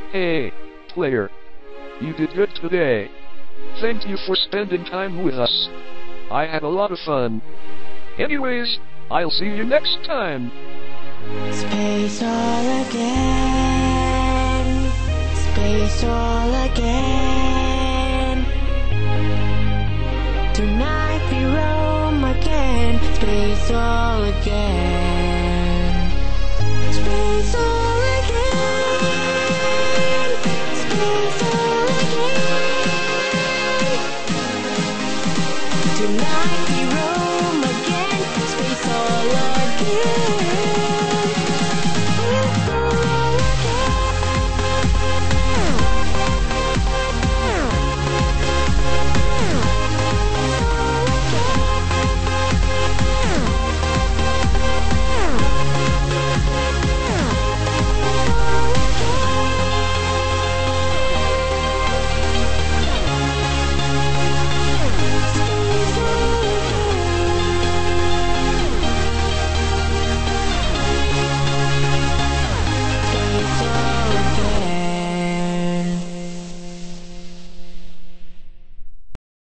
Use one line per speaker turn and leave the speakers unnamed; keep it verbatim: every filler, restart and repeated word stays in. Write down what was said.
Hey, player. You did good today. Thank you for spending time with us. I had a lot of fun. Anyways, I'll see you next time.
Space all again. Space all again. Tonight we roam again. Space all again. Space all